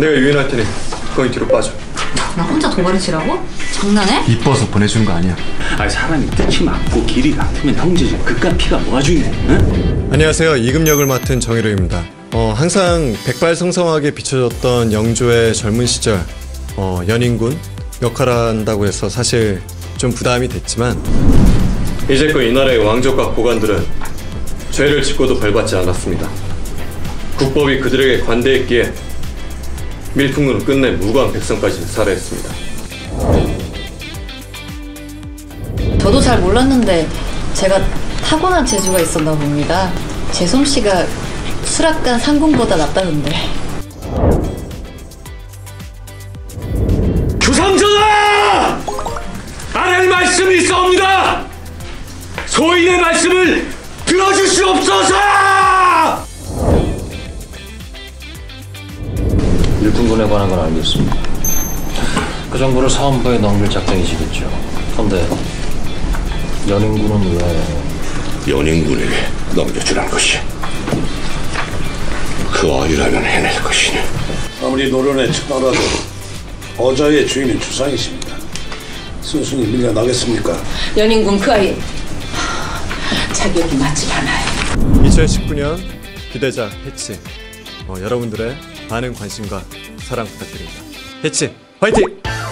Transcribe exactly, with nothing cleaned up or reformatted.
내가 유인할 테니 거기 뒤로 빠져. 나 혼자 도발을 치라고? 장난해? 이뻐서 보내주는 거 아니야. 아니 사람이 뜻이 맞고 길이 같으면 형제지. 그깟 피가 뭐가 중요해? 응? 안녕하세요. 이금 역을 맡은 정희로입니다. 어, 항상 백발성성하게 비춰졌던 영조의 젊은 시절 어, 연인군 역할을 한다고 해서 사실 좀 부담이 됐지만 이제껏 이 나라의 왕족과 고관들은 죄를 짓고도 벌받지 않았습니다. 국법이 그들에게 관대했기에 밀풍으로 끝내 무고한 백성까지 살해했습니다. 저도 잘 몰랐는데 제가 타고난 재주가 있었나 봅니다. 제 솜씨가 수락관 상궁보다 낫다던데. 주상전하! 아랠 말씀이 있사옵니다! 소인의 말씀을 들어주시옵소서! 일꾼군에 관한 건 알겠습니다. 그 정보를 사원부에 넘길 작정이시겠죠. 그런데 연인군은 왜... 연인군에게 넘겨주란 것이 그 아이라면 해낼 것이니. 아무리 노련에 천하라도 어자의 주인은 주상이십니다. 순순히 밀려나겠습니까? 연인군 그 아이 자격이 맞지 않아요. 이천십구 년 기대작 해치. 어, 여러분들의 많은 관심과 사랑 부탁드립니다. 해치 화이팅!